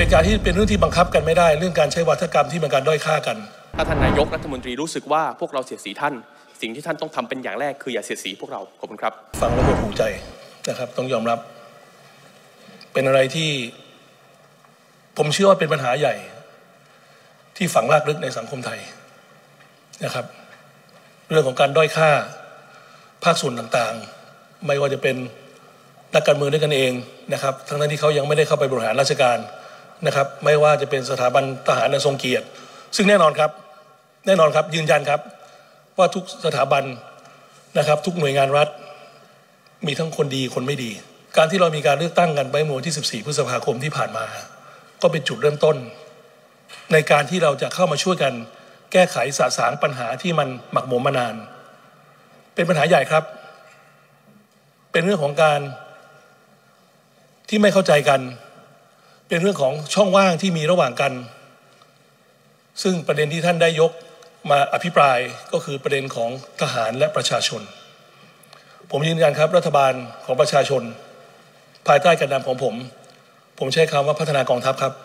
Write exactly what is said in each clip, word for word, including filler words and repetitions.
เป็นการที่เป็นเรื่องที่บังคับกันไม่ได้เรื่องการใช้วาทกรรมที่เป็นการด้อยค่ากันถ้าท่านนายกรัฐมนตรีรู้สึกว่าพวกเราเสียดสีท่านสิ่งที่ท่านต้องทำเป็นอย่างแรกคืออย่าเสียดสีพวกเราขอบคุณครับฟังแล้วหดหู่ใจนะครับต้องยอมรับเป็นอะไรที่ผมเชื่อว่าเป็นปัญหาใหญ่ที่ฝังรากลึกในสังคมไทยนะครับเรื่องของการด้อยค่าภาคส่วนต่างๆไม่ว่าจะเป็นนักการเมืองด้วยกันเองนะครับทั้งนั้นที่เขายังไม่ได้เข้าไปบริหารราชการนะครับไม่ว่าจะเป็นสถาบันทหารอันทรงเกียรติซึ่งแน่นอนครับแน่นอนครับยืนยันครับว่าทุกสถาบันนะครับทุกหน่วยงานรัฐมีทั้งคนดีคนไม่ดีการที่เรามีการเลือกตั้งกันไปเมื่อวันที่สิบสี่พฤษภาคมที่ผ่านมาก็เป็นจุดเริ่มต้นในการที่เราจะเข้ามาช่วยกันแก้ไขสะสางปัญหาที่มันหมักหมมมานานเป็นปัญหาใหญ่ครับเป็นเรื่องของการที่ไม่เข้าใจกันเป็นเรื่องของช่องว่างที่มีระหว่างกันซึ่งประเด็นที่ท่านได้ยกมาอภิปรายก็คือประเด็นของทหารและประชาชนผมยืนยันครับรัฐบาลของประชาชนภายใต้การนำของผมผมใช้คำว่าพัฒนากองทัพครับ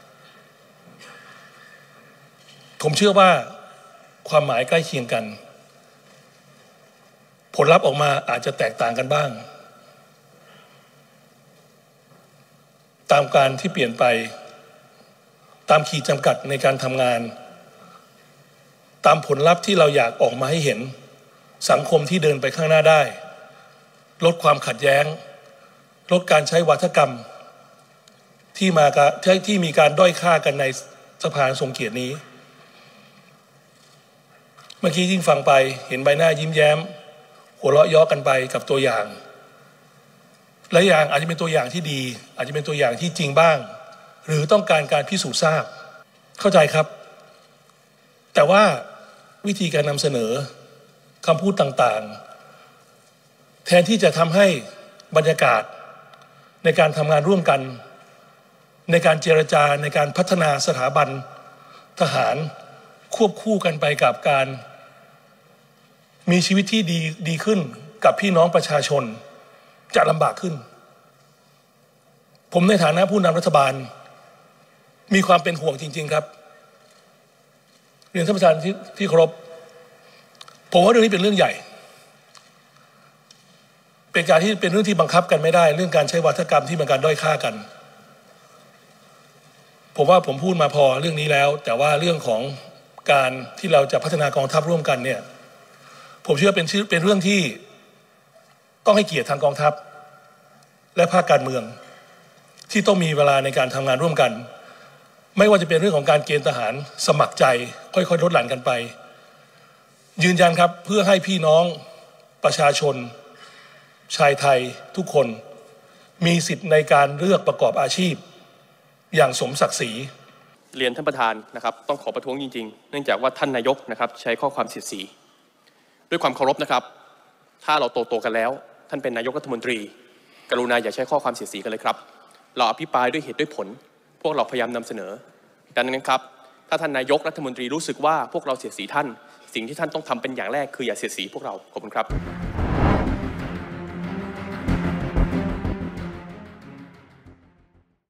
ผมเชื่อว่าความหมายใกล้เคียงกันผลลัพธ์ออกมาอาจจะแตกต่างกันบ้างตามการที่เปลี่ยนไปตามขีดจำกัดในการทำงานตามผลลัพธ์ที่เราอยากออกมาให้เห็นสังคมที่เดินไปข้างหน้าได้ลดความขัดแย้งลดการใช้วาทกรรมที่มาที่มีการด้อยค่ากันในสภาทรงเกียรตินี้เมื่อกี้ยิ่งฟังไปเห็นใบหน้ายิ้มแย้มหัวเราะเยาะกันไปกับตัวอย่างและอย่างอาจจะเป็นตัวอย่างที่ดีอาจจะเป็นตัวอย่างที่จริงบ้างหรือต้องการการพิสูจน์ทราบเข้าใจครับแต่ว่าวิธีการนำเสนอคำพูดต่างๆแทนที่จะทำให้บรรยากาศในการทำงานร่วมกันในการเจรจาในการพัฒนาสถาบันทหารควบคู่กันไปกับการมีชีวิตที่ดีดีขึ้นกับพี่น้องประชาชนจะลำบากขึ้นผมในฐานะผู้นำรัฐบาลมีความเป็นห่วงจริงๆครับเรียนท่านประธานที่ที่เคารพผมว่าเรื่องนี้เป็นเรื่องใหญ่เป็นการที่เป็นเรื่องที่บังคับกันไม่ได้เรื่องการใช้วาทกรรมที่เป็นการด้อยค่ากันผมว่าผมพูดมาพอเรื่องนี้แล้วแต่ว่าเรื่องของการที่เราจะพัฒนากองทัพร่วมกันเนี่ยผมเชื่อเป็นเป็นเรื่องที่ต้องให้เกียรติทางกองทัพและภาคการเมืองที่ต้องมีเวลาในการทำงานร่วมกันไม่ว่าจะเป็นเรื่องของการเกณฑ์ทหารสมัครใจค่อยๆลดหลั่นกันไปยืนยันครับเพื่อให้พี่น้องประชาชนชายไทยทุกคนมีสิทธิ์ในการเลือกประกอบอาชีพอย่างสมศักดิ์ศรีเรียนท่านประธานนะครับต้องขอประท้วงจริงๆเนื่องจากว่าท่านนายกนะครับใช้ข้อความเสียดสีด้วยความเคารพนะครับถ้าเราโตๆกันแล้วท่านเป็นนายกรัฐมนตรีกรุณาอย่าใช้ข้อความเสียดสีกันเลยครับเราอภิปรายด้วยเหตุด้วยผลพวกเราพยายามนำเสนอดังนั้นครับถ้าท่านนายกรัฐมนตรีรู้สึกว่าพวกเราเสียดสีท่านสิ่งที่ท่านต้องทำเป็นอย่างแรกคืออย่าเสียดสีพวกเราขอบคุณครับ